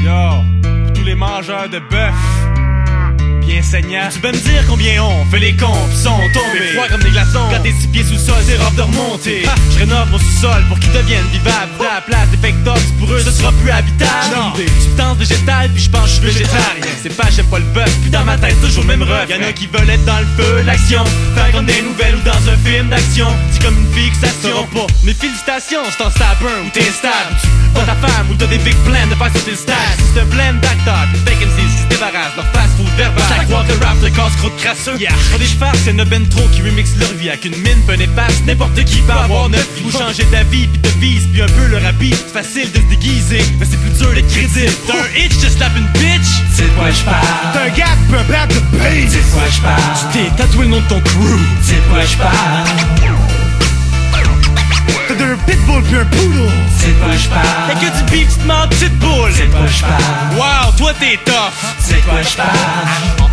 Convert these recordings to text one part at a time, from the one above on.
Yo, pour tous les mangeurs de bœuf bien saignant, tu peux me dire combien on fait les comptes pis sont tombés froids comme des glaçons. Quand t'es 6 pieds sous le sol, c'est rare de remonter. Je rénove mon sous-sol pour qu'il devienne vivable. À la place des fake tops, pour eux ce sera plus habitable. Non, substance végétale puis je pense que je suis végétarien. C'est pas j'aime pas le bœuf, puis dans ma tête toujours le même ref. Y'en a qui veulent être dans le feu, l'action, faire comme des nouvelles ou dans un film d'action. C'est comme une fixation. Pas mes félicitations, c'est en sapin ou t'es instable. Pas ta femme ou t'as des big plans de faire sauter le stade. Si c'est un blend d'acteurs, les fake MCs qui se débarrassent leur fast food verbal. Chaque boîte de rap de casse-croûte crasseux. Pour des farces, y'en a ben trop qui remixent leur vie avec une mine, peu néfaste. N'importe qui peut avoir 9 vies. Ou changer d'avis pis de vise, puis un peu le rapide. C'est facile de se déguiser, mais c'est plus dur d'être crédible. T'as un itch, je slap une bitch. C'est de quoi je parle. T'as un gap, peu un bad de bass. C'est de quoi je parle. Tu t'es tatoué le nom de ton crew. C'est de quoi je parle. T'as un pitbull puis un poodle. C'est de quoi je parle. Y'a que du beef, tu te demandes petite boule. C'est de quoi je parle. Wow, toi t'es tough. C'est de quoi je parle.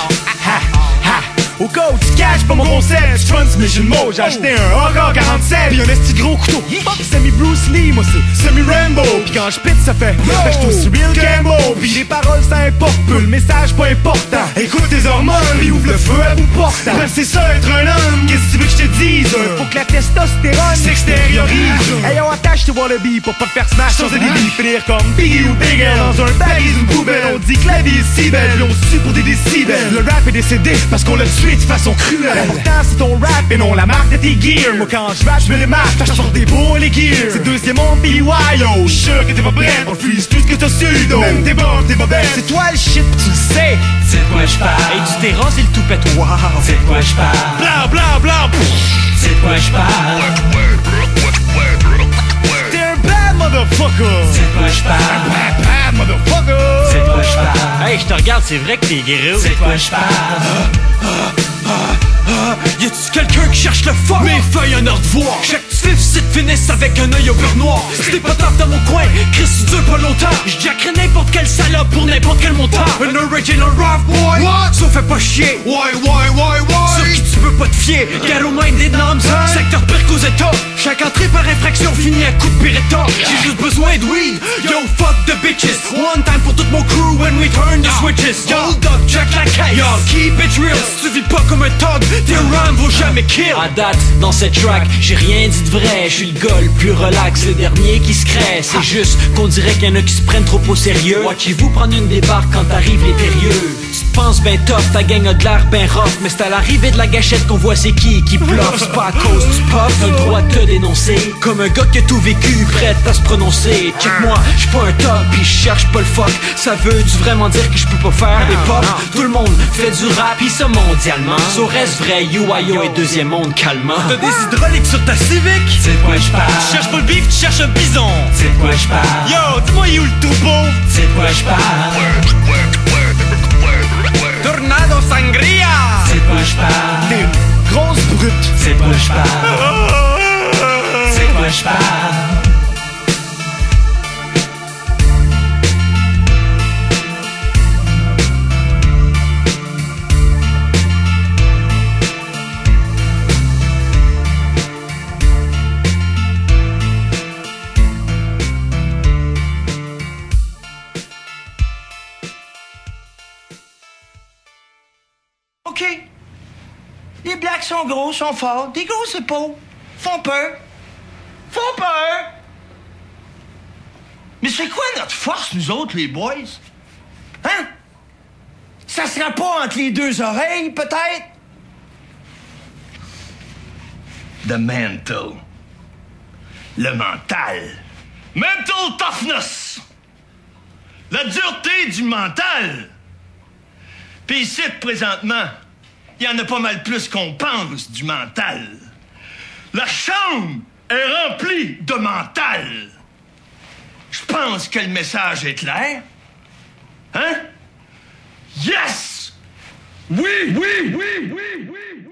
Au cas où tu caches pas mon concept, j'fonce mes jeux de mots. J'ai acheté un encore 47 pis un esti de gros couteau. Semi Bruce Lee, moi c'est semi Rambo. Pis quand j'pite ça fait ben j'suis aussi real Gambo. Pis les paroles ça importe peu, le message pas important. Écoute tes hormones, pis ouvre le feu à bout portant. Bref c'est ça être un homme, qu'est-ce que tu veux que j'te dise? Faut que la testostérone s'extériorise. Hey on attache tes wallabies pour pas te faire smash. Sans des billes, finir comme Biggie ou Big L. Dans un baggy d'une poubelle, on dit que la vie est si belle. Pis on se tue pour des décibels. Le rap est décédé parce qu'on l'a tué de façon cruelle. Pourtant c'est ton rap et non la marque de tes gears. Moi quand je rap, je me les marque, je sors des beaux les gears. C'est deuxième monde pis yo, j'suis sûr que t'es pas prêt. On freeze tout ce que t'as su, même tes bords, tes bobettes. C'est toi le shit, tu le sais. C'est de quoi je parle. Et tu t'es rasé le toupette, wow. C'est de quoi je parle. Blanc, blanc, blanc. C'est de quoi je parle. T'es un bad motherfucker. C'est de quoi je parle. Bad motherfucker. C'est de quoi je parle. Hey, je te regarde, c'est vrai que t'es guerrero. C'est de quoi je parle. Y'a-tu quelqu'un qui cherche le fuck? Mes feuilles un ordre de voir. Chaque fif c'est de finisse avec un œil au beurre noir. Si t'es pas taf dans mon coin, Chris tu dure pas longtemps. J'jackerai n'importe quelle salope pour n'importe quel montant. Un original rough boy. What? Ça fait pas chier. Why? Sur qui tu peux pas te fier. Ghetto minded noms, secteur pire qu'aux États. Chaque entrée par infraction finit à coup de Beretta. J'ai juste besoin de weed. Yo fuck the bitches. One time pour tout mon crew when we turn the switches. Hold up, check la caisse. Yo keep it real. Si tu vis pas comme un thug, tes rhymes vont jamais kill. À date, dans cette track, j'ai rien dit de vrai. Je suis le gars le plus relax, le dernier qui se crée. C'est juste qu'on dirait qu'il y en a qui se prennent trop au sérieux. Watchez-vous prendre une débarque quand t'arrives les périlleux. Tu te penses ben tough, ta gang a de l'air ben rough. Mais c'est à l'arrivée de la gâchette qu'on voit c'est qui ploffe. C'est pas à cause du pop, t'as le droit de te dénoncer. Comme un gars qui a tout vécu, prêt à se prononcer. Check-moi, j'suis pas un top, pis j'cherche pas le fuck. Ça veut-tu vraiment dire que j'peux pas faire des pop? Tout le monde fait du rap, pis ça mondialement. Ça reste vrai, UIO et deuxième monde calmant. T'as des hydrauliques sur ta Civic? C'est de quoi je parle. Tu cherches pas le beef, tu cherches un bison. C'est de quoi je parle. Yo, dis-moi où le topo? C'est de quoi je parle. Tornado Sangria. C'est de quoi je parle. T'es une grosse brute. C'est de quoi je parle. C'est de quoi je parle. OK. Les blacks sont gros, sont forts, des grosses épaules, font peur. Font peur! Mais c'est quoi notre force, nous autres, les boys? Hein? Ça sera pas entre les deux oreilles, peut-être? The mental. Le mental. Mental toughness. La dureté du mental. Puis ici, présentement, il y en a pas mal plus qu'on pense du mental. La chambre est remplie de mental. Je pense que le message est clair. Hein? Yes! Oui!